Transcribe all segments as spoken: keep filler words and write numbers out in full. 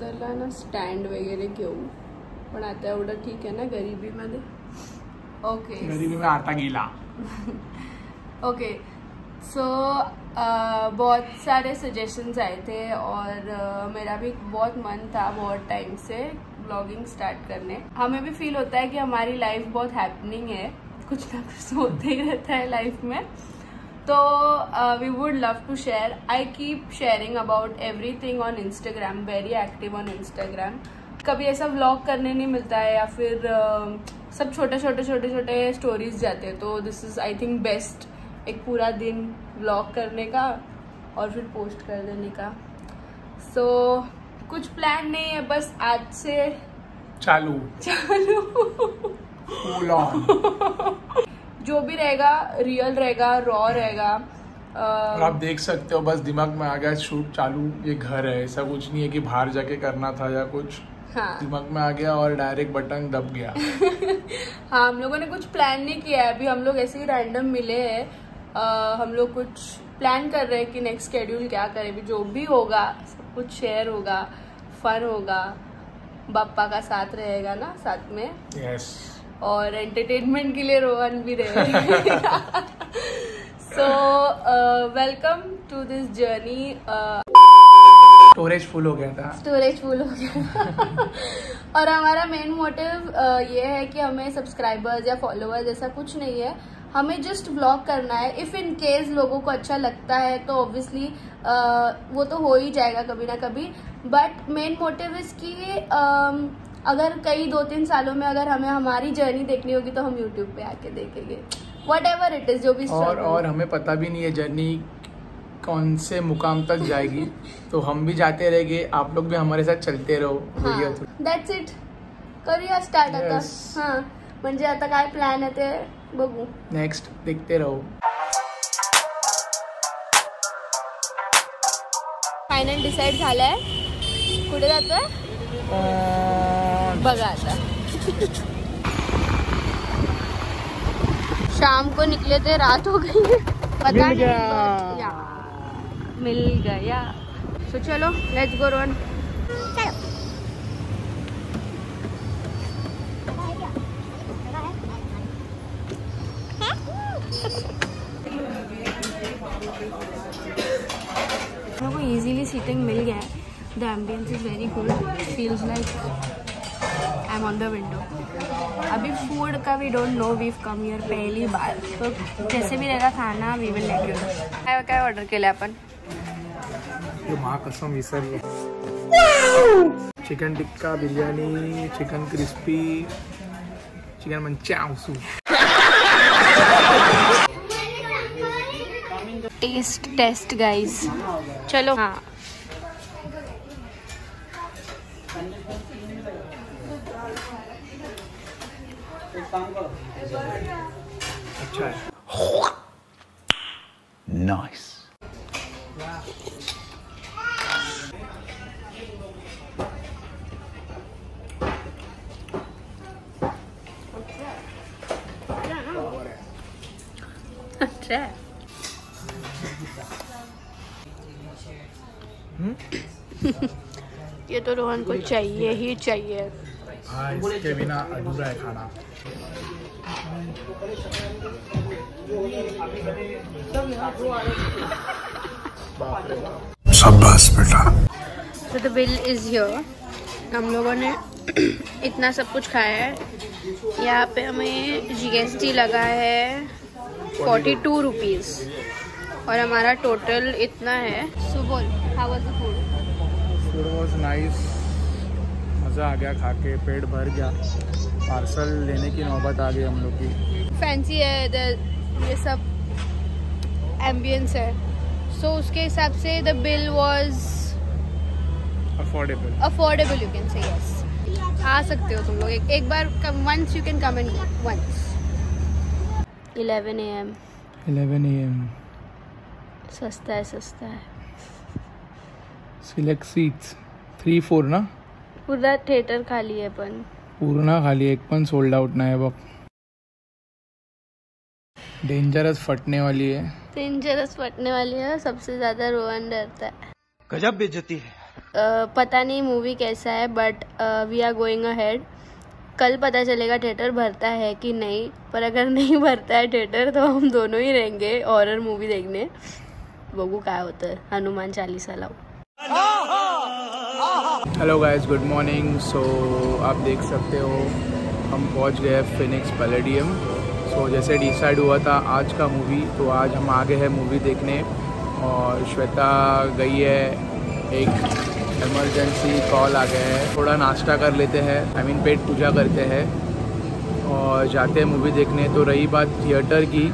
त्याला ना स्टँड वगैरे घेऊ, पण आता एवढं ठीक आहे ना गरिबीमध्ये. ओके, गरिबी में आता गीला. ओके सो बहुत सारे सजेशंस आए थे और uh, मेरा भी बहुत मन था बहुत टाइम से ब्लॉगिंग स्टार्ट करने. हमें भी फील होता है कि हमारी लाइफ बहुत हैपनिंग है, कुछ ना कुछ होते ही रहता है लाइफ में. तो we would love to share. I keep sharing about everything on Instagram, very active on Instagram. कभी ऐसा व्लॉग करने नहीं मिलता है या फिर uh, सब छोटे छोटे छोटे छोटे स्टोरीज जाते हैं. तो this is I think best, एक पूरा दिन व्लॉग करने का और फिर पोस्ट कर देने का. सो so, कुछ प्लान नहीं है, बस आज से चालू चालू फुल ऑन. जो भी रहेगा रियल रहेगा, रॉ रहेगा. और आप देख सकते हो बस दिमाग में आ गया शूट चालू, ये घर है, ऐसा कुछ नहीं है कि बाहर जाके करना था या कुछ. हाँ. दिमाग में आ गया और डायरेक्ट बटन दब गया. हाँ, हम लोगों ने कुछ प्लान नहीं किया है अभी, हम लोग ऐसे ही रैंडम मिले हैं. हम लोग कुछ प्लान कर रहे हैं कि नेक्स्ट शेड्यूल क्या करें. भी जो भी होगा सब कुछ शेयर होगा, फन होगा, बाप्पा का साथ रहेगा ना साथ में. यस. और एंटरटेनमेंट के लिए रोहन भी रहेगा. So welcome to this journey. Storage full हो गया था. स्टोरेज फुल हो गया. और हमारा मेन मोटिव uh, ये है कि हमें सब्सक्राइबर्स या फॉलोअर्स ऐसा कुछ नहीं है, हमें जस्ट व्लॉग करना है. इफ इन केस लोगों को अच्छा लगता है तो ऑब्वियसली uh, वो तो हो ही जाएगा कभी ना कभी. बट मेन मोटिव इसकी uh, अगर कई दो तीन सालों में अगर हमें हमारी जर्नी देखनी होगी तो हम यूट्यूब पे आके देखेंगे. वट एवर इट इज, जो भी. और और हमें पता भी नहीं है जर्नी कौन से मुकाम तक जाएगी. तो हम भी जाते रहेंगे, आप लोग भी हमारे साथ चलते रहो. That's it. करूया स्टार्ट आता. हां, म्हणजे आता काय प्लॅन आहे ते बघू. नेक्स्ट देखते रहो. फायनल डिसाइड झालाय कुठे जातोय बघा आता. शाम को निकले थे, रात हो गई, पता नहीं. या मिल गया. सो चलो लेट्स गो रोहन. हमको इजीली सीटिंग मिल गया है. The ambience is very good, feels like I am on the window. अभी फूड का we don't know, we come here पहली बार, तो जैसे भी रहेगा खाना we will let you know. काय काय ऑर्डर केलं आपण? कसम विसरलो. Chicken tikka, biryani, chicken crispy, chicken manchow. Taste taste guys. चलो. हाँ, अच्छा है. नाइस. अच्छा. ये तो रोहन को चाहिए ही चाहिए. हाँ, इसके बिना अधूरा है खाना. शाबाश बेटा. So the bill is here. हम लोगों ने इतना सब कुछ खाया है. यहाँ पे हमें जीएसटी लगा है फोर्टी टू रुपीज और हमारा टोटल इतना है. सो बोल, how was the food? Food was nice. मज़ा आ गया खा के, पेट भर गया. पार्सल लेने की नौबत आ गई हम लोग की. फैंसी है द, ये सब एम्बियंस है. सो so, उसके हिसाब से the bill was affordable. Affordable you can say. Yes, आ सकते हो तुम लोग एक, एक बार. Once you can come and once. Eleven A M eleven A M. सस्ता है, सस्ता है. सिलेक्ट सीट्स थ्री फोर ना. पूरा थिएटर खाली आहे पण. पूर्ण खाली, एक पण सोल्ड आउट नाही बघ. डेंजरस फटने वाली है. डेंजरस फटने वाली है. सबसे ज्यादा रोहन डरता है. गजब बेइज्जती है. पता नहीं मूवी कैसा है, but we are going ahead. कल पता चलेगा थिएटर भरता है कि नहीं, पर अगर नहीं भरता है थिएटर तो हम दोनों ही रहेंगे हॉरर मूवी देखने। बगू क्या होता है, हनुमान चालीसा लाओ। Hello guys, good morning. So आप देख सकते हो हम पहुंच गए फिनिक्स पैलेडियम। सो so, जैसे डिसाइड हुआ था आज का मूवी, तो आज हम आ गए हैं मूवी देखने। और श्वेता गई है, एक इमरजेंसी कॉल आ गया है। थोड़ा नाश्ता कर लेते हैं, आई मीन पेट पूजा करते हैं और जाते हैं मूवी देखने। तो रही बात थिएटर की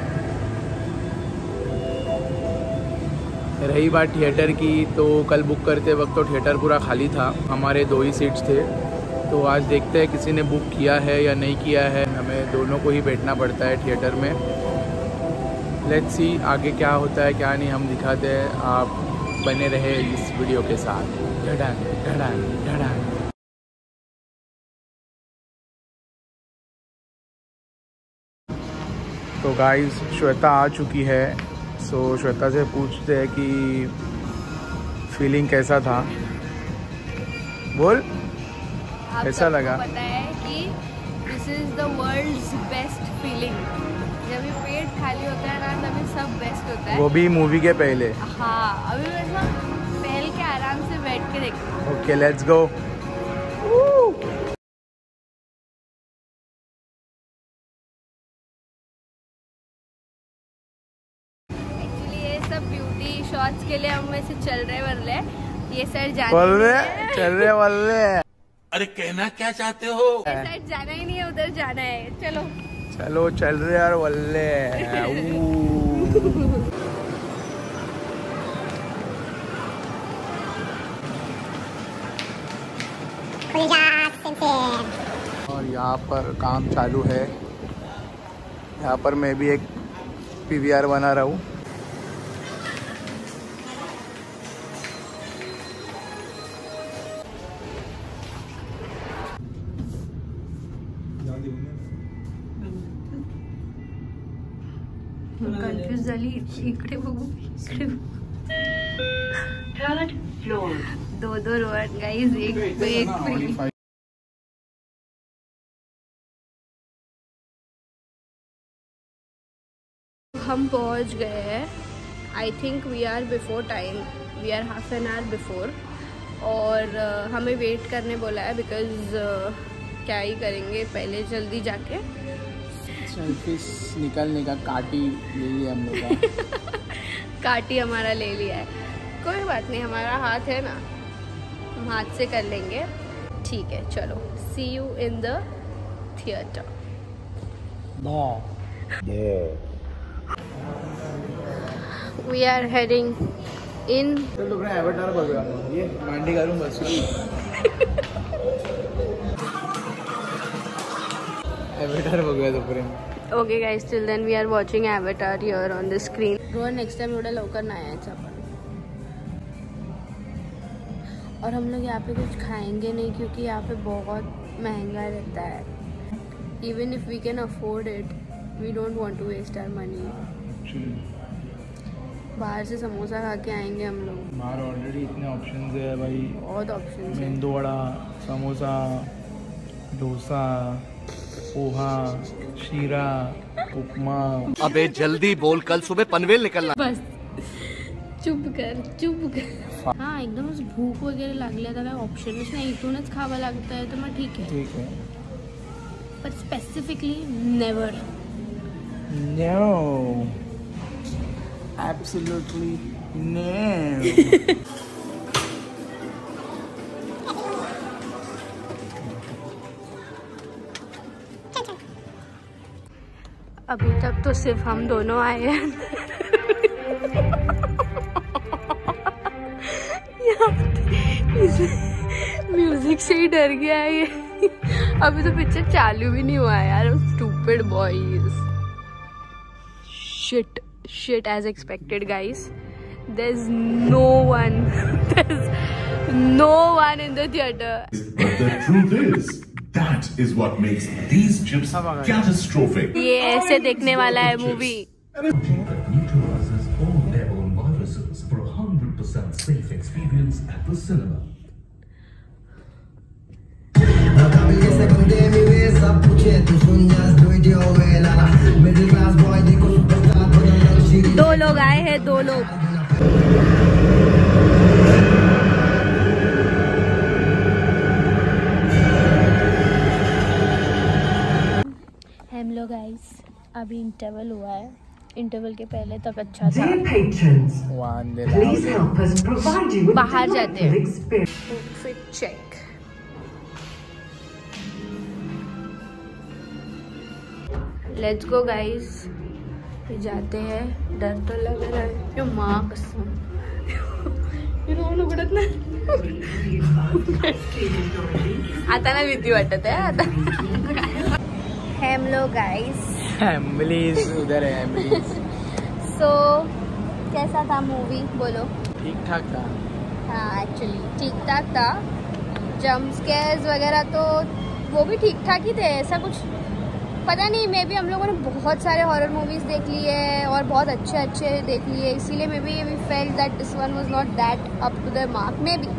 रही बात थिएटर की तो कल बुक करते वक्त तो थिएटर पूरा खाली था, हमारे दो ही सीट्स थे। तो आज देखते हैं किसी ने बुक किया है या नहीं किया है, हमें दोनों को ही बैठना पड़ता है थिएटर में। लेट्स सी आगे क्या होता है क्या नहीं, हम दिखाते हैं। आप बने रहे इस वीडियो के साथ। ढड़ान ढड़ान ढड़ान। तो गाइस श्वेता आ चुकी है। सो so, श्वेता से पूछते हैं कि फीलिंग कैसा था। बोल, कैसा लगा? पता है कि this is the world's best feeling. जब ये पेट खाली होता है ना तभी सब बेस्ट होता है, वो भी मूवी के पहले। हाँ, अभी वैसा पहल के आराम से बैठ के देखो। Okay, let's go. Beauty shots के लिए हम वैसे चल रहे वरले, ये साइड जाना चल रहे वल्ले। अरे कहना क्या चाहते हो? ये साइड जाना ही नहीं है, उधर जाना है। चलो चलो चल रहे यार वल्ले। और यहाँ पर काम चालू है। यहाँ पर मैं भी एक पीवीआर बना रहा हूँ। कन्फ्यूज झाली, इकडे बघू इकडे दो दो रोड गाइस, एक एक फ्री। हम पहुंच गए हैं। I think we are before time, we are half an hour before. और uh, हमें वेट करने बोला है बिकॉज uh, क्या ही करेंगे, पहले जल्दी जाके सेल्फीज निकालने का काटी ले लिया हम लोग का। काटी हमारा ले लिया है, कोई बात नहीं, हमारा हाथ है ना, हम हाथ से कर लेंगे। ठीक है, चलो see you in the theatre. We are heading in. चलो मैं एवेटार बघूया, ये मांडी घालून बसू। एवेटार बघूया तोपर्यंत। Okay guys, till then we are watching Avatar here on the screen. Rohan next time एवढा लवकर नाही यायचं आपण। और हम लोग यहाँ पे कुछ खाएंगे नहीं क्योंकि यहाँ पे बहुत महंगा रहता है। Even if we can afford it, we don't want to waste our money. बाहर से समोसा खा के आएंगे हम लोग। बाहर ऑलरेडी इतने ऑप्शंस है भाई, बहुत ऑप्शंस है। मेंदू वड़ा, समोसा, डोसा, पोहा, शीरा, उपमा। अबे जल्दी बोल, कल सुबह पनवेल निकलना। बस चुप कर चुप कर। हाँ, एकदमच भूक वगैरे लागली, आता काय ऑप्शनच नाही, इथूनच खावं लागतं आहे तर मग ठीक आहे। ठीक है, पर specifically never. No, absolutely no. अभी तक तो सिर्फ हम दोनों आए हैं। म्यूजिक से ही डर गया है ये। अभी तो पिक्चर चालू भी नहीं हुआ है यार। Stupid boys. Shit shit as expected guys, there's no one there's no one in the theater. But the truth is, that is what makes these trips catastrophic. ये ऐसे देखने वाला है movie. Neutralizes all airborne viruses for one hundred percent safe experience. experience at the cinema. दो लोग आए हैं, दो लोग। हम लोग गाइस अभी इंटरवल हुआ है, इंटरवल के पहले तक अच्छा था। बाहर जाते हैं। Fit check. Let's go guys, जाते हैं। डर तो लग रहा है, यो माँ कसम ना आता ना भीती वाटत है आता। हम लोग गाइस एमिलीज उधर है एमिलीज। सो कैसा था मूवी बोलो? ठीक ठाक था। हाँ एक्चुअली ठीक ठाक था। जंप स्केयर्स वगैरह तो वो भी ठीक ठाक ही थे, ऐसा कुछ पता नहीं। मे बी हम लोगों ने बहुत सारे हॉरर मूवीज देख लिए और बहुत अच्छे अच्छे देख लिए, इसीलिए maybe we felt that this one was not that up to the mark maybe.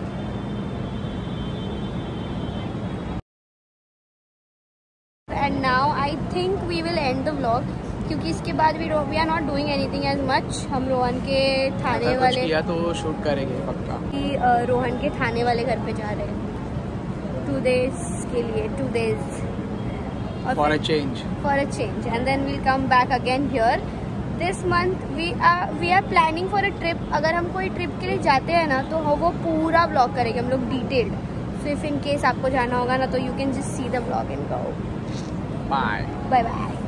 And now I think we will end the vlog, क्योंकि इसके बाद we we are not doing anything as much. हम रोहन के थाने वाले किया तो shoot करेंगे पक्का। कि रोहन के थाने वाले घर पे जा रहे हैं टू डेज के लिए, two days for a change for a change and then we'll come back again here this month. we are we are planning for a trip. अगर हम कोई ट्रिप के लिए जाते हैं ना तो वो पूरा ब्लॉग करेंगे हम लोग detailed. So if in case आपको जाना होगा ना तो you can just see the vlog and go. Bye bye bye.